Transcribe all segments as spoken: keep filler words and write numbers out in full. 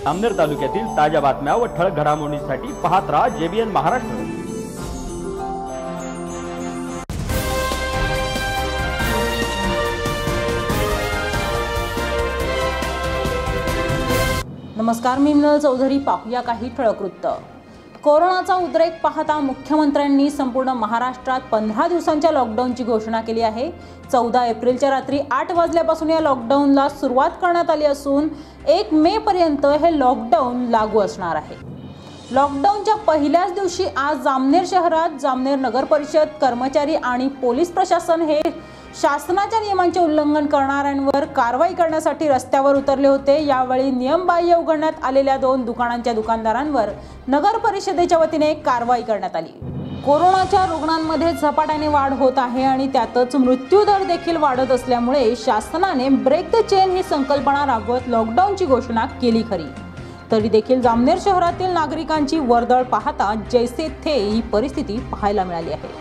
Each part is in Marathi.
जामनेर तालुक्यातील ताज्या बातम्या व ठळक घडामोडींसाठी पाहत राहा जेबीएन महाराष्ट्र। नमस्कार, मी मिनल चौधरी। पाहूया काही ठळक वृत्त। कोरोनाचा उद्रेक पाहता मुख्यमंत्र्यांनी संपूर्ण महाराष्ट्रात पंधरा दिवसांच्या लॉकडाऊनची घोषणा केली आहे। चौदा एप्रिलच्या रात्री आठ वाजल्यापासून या लॉकडाऊनला सुरुवात करण्यात आली असून एक मे पर्यंत हे लॉकडाऊन लागू असणार आहे। लॉकडाऊनच्या पहिल्याच दिवशी आज जामनेर शहरात जामनेर नगर परिषद कर्मचारी आणि पोलीस प्रशासन हे शासनाच्या नियमांचे उल्लंघन करणाऱ्यांवर कारवाई करण्यासाठी रस्त्यावर उतरले होते। यावेळी नियमबाह्य उघडण्यात आलेल्या दोन दुकानांच्या दुकानदारांवर नगर परिषदेच्या वतीने कारवाई करण्यात आली। कोरोनाच्या रुग्णांमध्ये झपाट्याने वाढ होत आहे आणि त्यातच मृत्यू दर देखील वाढत असल्यामुळे शासनाने ब्रेक द चेन ही संकल्पना राबवत लॉकडाऊनची घोषणा केली खरी, तरी देखील जामनेर शहरातील नागरिकांची वर्दळ पाहता जैसे थे ही परिस्थिती पाहायला मिळाली आहे।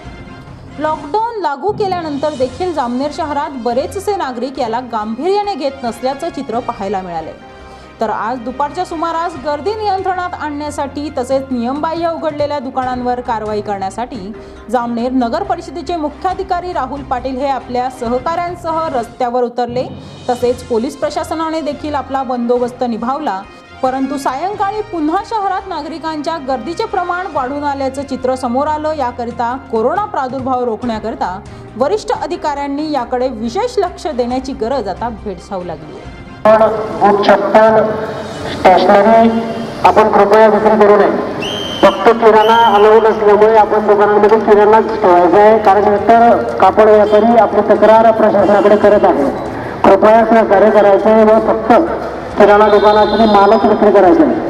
लॉकडाऊन लागू केल्यानंतर देखील जामनेर शहरात बरेचसे नागरिक याला गांभीर्याने घेत नसल्याचं चित्र पाहायला मिळाले। तर आज दुपारच्या सुमारास गर्दी नियंत्रणात आणण्यासाठी तसेच नियमबाह्य उघडलेल्या दुकानांवर कारवाई करण्यासाठी जामनेर नगर परिषदेचे मुख्याधिकारी राहुल पाटील हे आपल्या सहकाऱ्यांसह रस्त्यावर उतरले। तसेच पोलीस प्रशासनाने देखील आपला बंदोबस्त निभावला, परंतु सायंकाळी पुन्हा शहरात नागरिकांच्या गर्दीचे प्रमाण वाढून आल्याचं चित्र समोर आलं। याकरिता कोरोना प्रादुर्भाव रोखण्याकरिता वरिष्ठ अधिकाऱ्यांनी याकडे विशेष लक्ष देण्याची गरज आता भेडसावू लागली आहे। बूट चप्पल स्टेशनरी आपण कृपया विक्री करू नये। फक्त किराणा अलाउड असल्यामुळे आपण दुकानांमध्ये किराणाच ठेवायचा आहे, कारण इतर कापड व्यापारी आपली तक्रार प्रशासनाकडे करत आहे। कृपया सहकार्य करायचं आहे व फक्त किराणा दुकानाची मालच विक्री करायचे आहे।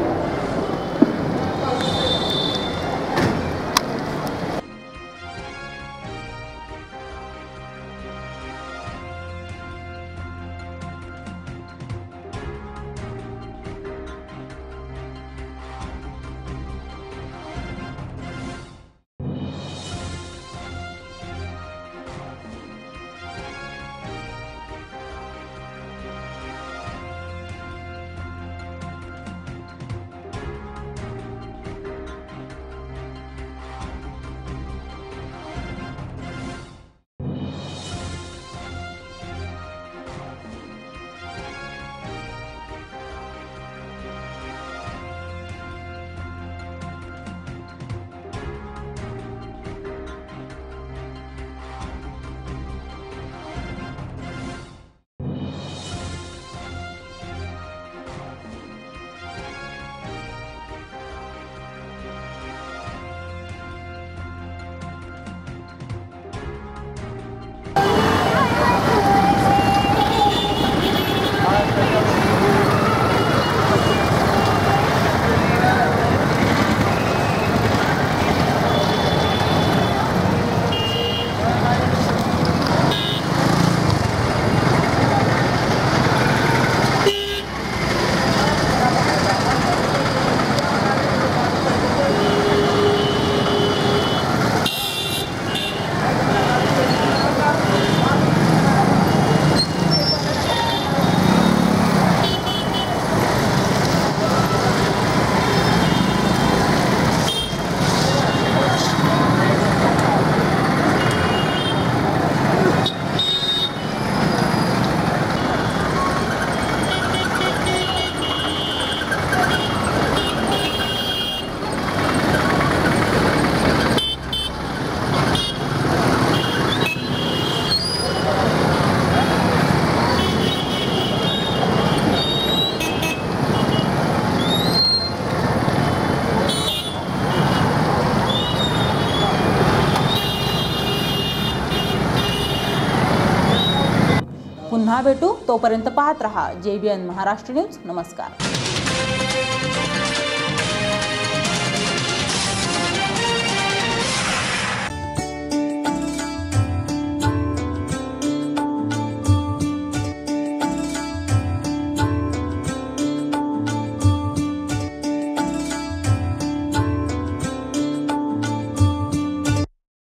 पुन्हा भेटू, तोपर्यंत पाहत रहा जेबीएन महाराष्ट्र न्यूज। नमस्कार।